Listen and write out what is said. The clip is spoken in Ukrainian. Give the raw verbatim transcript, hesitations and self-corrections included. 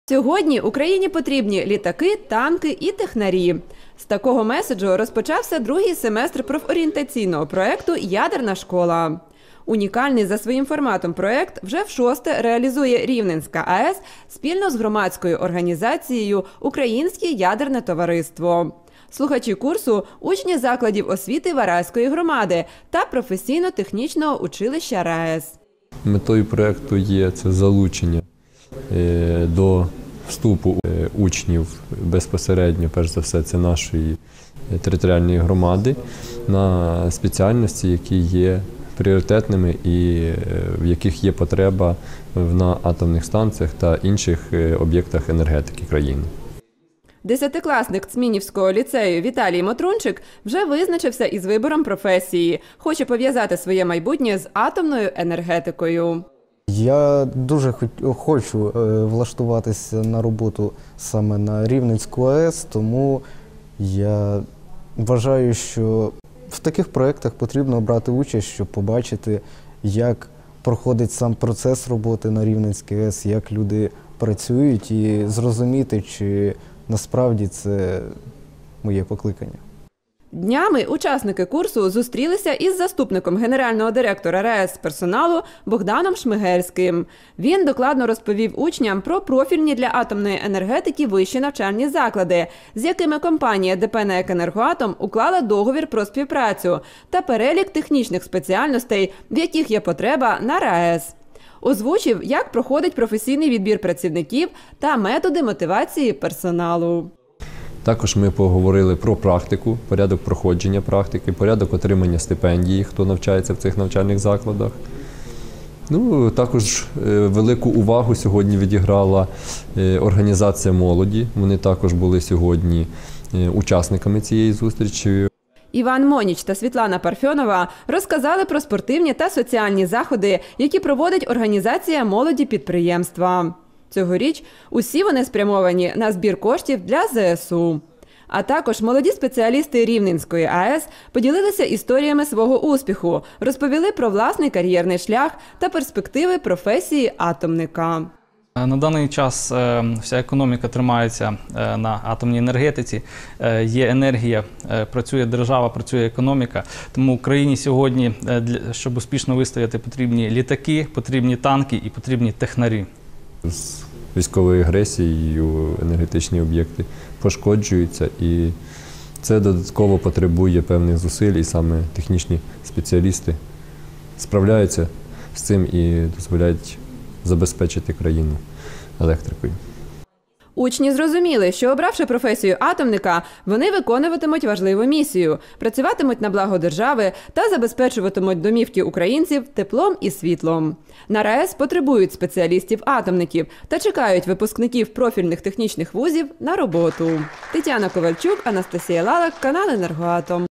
Сьогодні Україні потрібні літаки, танки і технарі. З такого меседжу розпочався другий семестр профорієнтаційного проєкту «Ядерна школа». Унікальний за своїм форматом проєкт вже в шосте реалізує Рівненська АЕС спільно з громадською організацією «Українське ядерне товариство». Слухачі курсу – учні закладів освіти Вараської громади та професійно-технічного училища РаЕС. Метою проєкту є це залучення до вступу учнів безпосередньо, перш за все, це нашої територіальної громади, на спеціальності, які є пріоритетними і в яких є потреба на атомних станціях та інших об'єктах енергетики країни. Десятикласник Цмінівського ліцею Віталій Мотрунчик вже визначився із вибором професії. Хоче пов'язати своє майбутнє з атомною енергетикою. Я дуже хочу влаштуватися на роботу саме на Рівненську АЕС, тому я вважаю, що в таких проєктах потрібно брати участь, щоб побачити, як проходить сам процес роботи на Рівненській АЕС, як люди працюють, і зрозуміти, чи насправді це моє покликання. Днями учасники курсу зустрілися із заступником генерального директора РаЕС з персоналу Богданом Шмигельським. Він докладно розповів учням про профільні для атомної енергетики вищі навчальні заклади, з якими компанія ДП «НЕК Енергоатом» уклала договір про співпрацю та перелік технічних спеціальностей, в яких є потреба на РаЕС. Озвучив, як проходить професійний відбір працівників та методи мотивації персоналу. Також ми поговорили про практику, порядок проходження практики, порядок отримання стипендії, хто навчається в цих навчальних закладах. Ну, також велику увагу сьогодні відіграла організація молоді. Вони також були сьогодні учасниками цієї зустрічі. Іван Моніч та Світлана Парфьонова розказали про спортивні та соціальні заходи, які проводить організація молоді підприємства. Цьогоріч усі вони спрямовані на збір коштів для ЗСУ. А також молоді спеціалісти Рівненської АЕС поділилися історіями свого успіху, розповіли про власний кар'єрний шлях та перспективи професії атомника. На даний час вся економіка тримається на атомній енергетиці, є енергія, працює держава, працює економіка. Тому Україні сьогодні, щоб успішно вистояти, потрібні літаки, потрібні танки і потрібні технарі. З військовою агресією енергетичні об'єкти пошкоджуються, і це додатково потребує певних зусиль, і саме технічні спеціалісти справляються з цим і дозволяють забезпечити країну електрикою. Учні зрозуміли, що обравши професію атомника, вони виконуватимуть важливу місію, працюватимуть на благо держави та забезпечуватимуть домівки українців теплом і світлом. На РаЕС потребують спеціалістів-атомників та чекають випускників профільних технічних вузів на роботу. Тетяна Ковальчук, Анастасія Лалак, канал «Енергоатом».